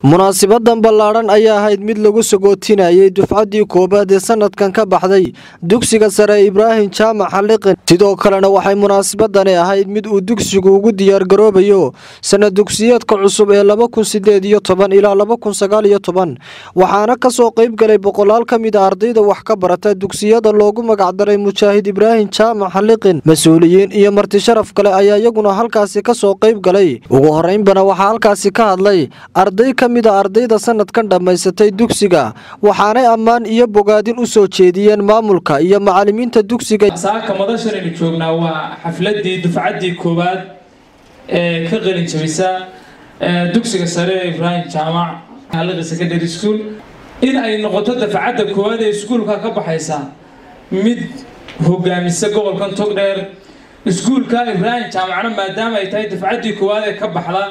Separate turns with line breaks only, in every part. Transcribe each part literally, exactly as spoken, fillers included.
munaasibadan ballaaran ayaa ahayd mid lagu sagootinayay dufcadii koobaad ee sanadkan ka baxday dugsiga sare Ibraahim Jaamac Xaliqin sidoo kalena waxay munaasabadani ahayd mid uu dugsigu ugu diyaar garoobayo sanad dugsiyeedka cusub ee laba kun sideed iyo toban ilaa laba kun sagaal iyo toban waxaana ka soo qayb galay boqolaal ka mid ah ardayda wax ka barata dugsiyada loogu magac daray Mujaahid Ibraahim Jaamac Xaliqin mas'uuliyiin iyo marti sharaf kale ayaa iyaguna halkaasi ka soo qayb galay ugu horeynbana waxa halkaasi ka hadlay arday ka mid ah ardayda sanadkan dhamaysatay dugsiga waxaanay ammaan iyo bogaadin u soo jeediyeen maamulka iyo macallimiinta dugsiga
saaka madashan ee joognaa waa xafladii dufcadii koobaad ee ka qalin jabisa dugsiga sare Ibraahim Jaamac Xaliqin Secondary School in ay noqoto dufcadda koowaad ee iskuulka ka baxaysa mid hogaamisa gobolkan Togdheer iskuulka Ibraahim Jaamacna maadaama ay tahay dufcadii koowaad ee ka baxda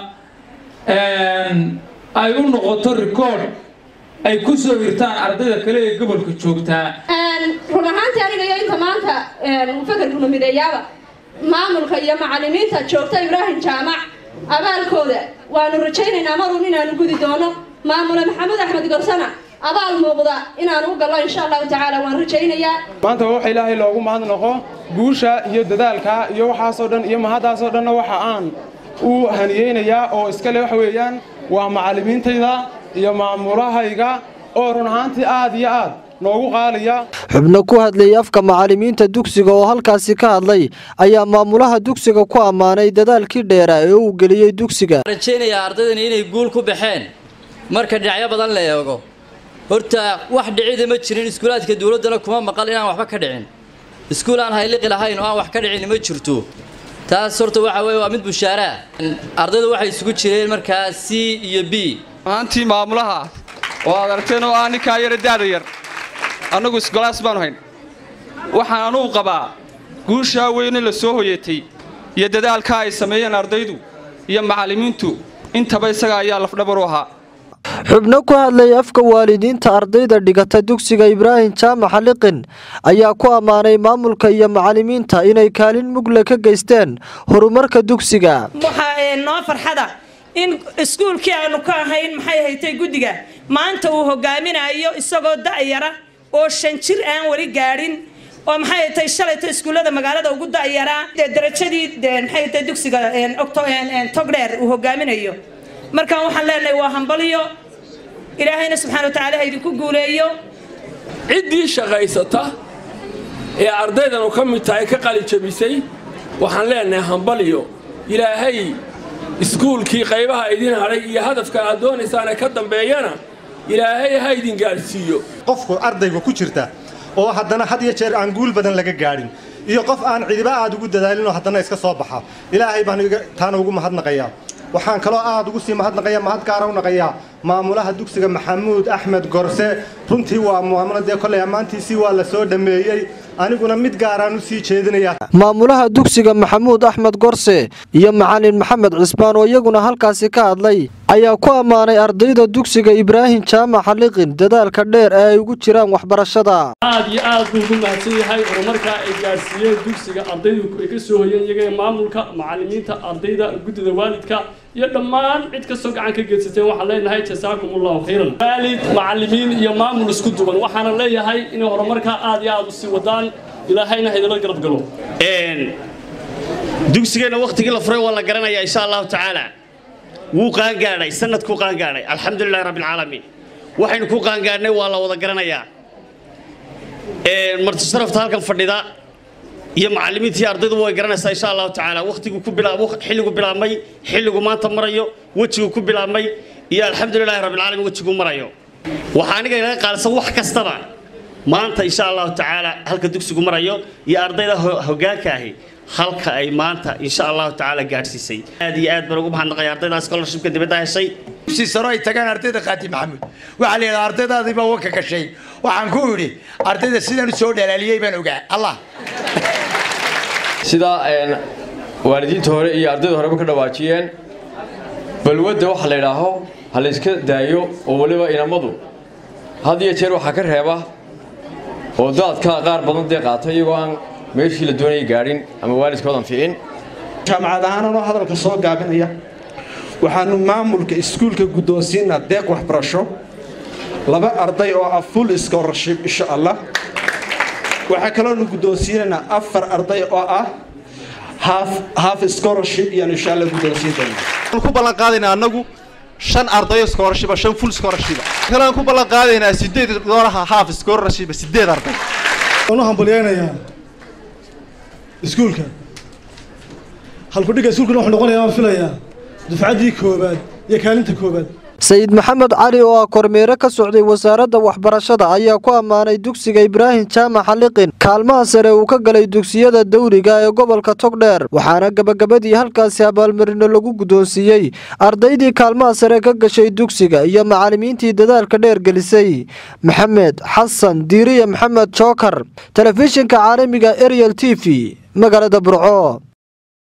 ay u noqoto record ay ku soo hirtaan ardayda kale ee gobolka joogta
run ahaantii aniga iyo inta maanta fakarkuna mideeyaba maamulka iyo macallimiinta joogta Ibraahim Jaamac abaalkooda waanu rajaynaynaa marun inaanu gudi doono maamula Maxamed Axmed Garsana abaal muuqda inaanu u galno insha Allah taala waan rajaynayaa
maanta waxa Ilaahay loogu mahadnaqo guusha iyo dadaalka iyo waxaas oo dhan iyo mahadaas oo dhan waxa aan u haniyeenaya oo iska leh wax weeyaan waa macallimiintayda iyo maamulahayga oo run ahaantii aad iyo aad noogu qaaliya
xubno ku hadlay afka macallimiinta dugsiga oo halkaasi ka hadlay ayaa maamulaha dugsiga ku amaanay dadaalkii dheeraa ee uu galiyay dugsiga
rajaynaya ardaydan inay guul ku baxeen marka dhinacyo badan la eego horta wax dhicida ma jirin iskuulaadka dawladana kuma maqal inaan waxba ka dhicin iskuul aan hayliqi lahayn oo aan wax ka dhicin ma jirto taas horta waxa weey waa mid bushaara ardaydu waxay isugu jireen markaa C iyo B
maantii maamulaha oo aad aragteen oo aan ka yar daad yar anagu isgolaas baan hayn waxaan anu qabaa guusha weyn la soo hoyatay iyo dadaalka ay sameeyeen ardaydu iyo macallimiintu intaba isaga ayaa laf dhabar u ahaa
xubno ku hadlay afka waalidiinta ardayda dhigata dugsiga Ibraahim Jaamac Xaliqin ayaa ku amaanay maamulka iyo macallimiinta inay kaalin mugla ka geysteen horumarka dugsiga
waxa noo farxada in iskuulkii aanu ka ahayn maxay haytay gudiga maanta uu hogaaminayo isagoo da'yara oo shan jir aan wali gaarin oo maxay haytay shalayta iskuulada magaalada ugu da'yara darajadii maxay haytay dugsiga Togdheer uu hogaaminayo marka waxaan leenahay waa hambaliyo ilaahayna subxaanahu wa ta'aala idinku guuleeyo
cidii shaqaysata ee ardaydan ka mid tahay ka qalin jabisay waxaan leenahay hambaliyo ilaahay iskuulkii qaybaha idin haray iyo hadafka aad doonaysaan ka dambeeyana ilaahay ha idin gaarsiiyo
qofku ardayga ku jirta oo haddana had iyo jeer aan guul badan laga gaarin iyo qof aan cidiba aad ugu dadaalin oo haddana iska soo baxa ilaahay baan taana ugu mahadnaqayaa waxaan kaloo aad ugu sii mahadnaqayaa mahad gaar ah u naqayaa maamulaha dugsiga Maxamuud Axmed Gorse runtii waa muammadada kale amaantiisii waa la soo dhameeyay aniguna mid gaar ah u sii jeedinaya
maamulaha dugsiga Maxamuud Axmed Gorse iyo macallin Maxamed Cisbaan oo iyaguna halkaasi ka hadlay ayaa ku amaanay ardayda dugsiga Ibraahim Jaamac Xaliqin dadaalka dheer ee ay ugu jiraan waxbarashada
aad iyo aad ugu mahadsan yahay horumarka ay gaarsiiyeen dugsiga ardaydu ay ka soo hoyeen iyaga maamulka macallimiinta ardayda gudida waalidka iyo dhammaan cid ka soo gacan ka geysatay waxaan leenahay jasaakumullahu khayran waalid macallimiin iyo maamul isku duwan waxaan leeyahay in horumarka aad iyo aad u sii wadaan ilaahayna idin garab galo
een dugsigeena waqtigii la furay waa la garanayaa insha Allah ta'ala wuu qaan gaaray sanadku qaan gaaray alxamdulillaah rabbil caalamiin waxaynu ku qaan gaarnay waa la wada garanayaa een marti sharafta halkan fadhida iyo macallimiintii ardaydu way garanaysaa insha Allah ta'ala waqtigu ku bilaabo xilligu bilaabmay xilligu maanta marayo wajigu ku bilaabmay iyo alxamdulillaah rabbil caalamiin wajigu marayo waxa aniga ilaga qaalsan wax kastaba maanta insha Allah ta'ala halka dugsigu marayo iyo ardayda hoggaanka ahi halka ay maanta insha Allah ta'ala gaarsiisay aad iyo aad baan ugu mahadnaqay ardayda scholarship-ka dibadda heshay
si saro ay tagaan ardayda Qaati Maxamuud waxa la yiraahdaa ardaydaadii baa waka gashay waxaan ku yiri ardayda sidaan soo dhalaaliyay baan ogaa Allah
sida een waalidiinta hore iyo ardayda horeba ka dhawaajiyeen balwada waxa la yiraahdo hal iska daayo oo waliba inamadu had iyo jeer waxa ka reeba oo dadka qaar badan deeq qaatay iyagoo aan meeshii la doonayay gaarin ama waalidkoodan fiicin
jaamacad ahaan oo hadalka soo gaabinaya waxaanu maamulka iskuulka guddoonsiinaa deeq waxbarasho laba arday oo ah full scholarship insha allah waxaa kaloonu guddoonsiinaynaa afar arday oo ah half half scholarship iyo insha allah guddoonsiin doonaa
ku ballan qaadaynaa annagu shan arday scholarship shan full scholarship kalaan ku ballan qaadaynaa sideed dooraha half scholarship sideed arday
waxaan hambalyeeynaa iskuulka halku dhiga iskuulka wuxuu noqonayaa filayaa dufcadii koobaad iyo kaalinta koobaad
sayid maxamed cali oo ah kormeere ka socday wasaaradda waxbarashada ayaa ku ammaanay dugsiga ibraahim jaamac xaliqin kaalmaha sare uu ka galay dugsiyada dawliga ee gobolka togdheer waxaana gabagabadii halkaasi abaalmarino lagu guddoonsiiyey ardaydii kaalmaha sare ka gashay dugsiga iyo macallimiintii dadaalka dheer gelisay maxamed xasan diiriye maxamed jookar telefishinka caalamiga ariel t v magaalada burco.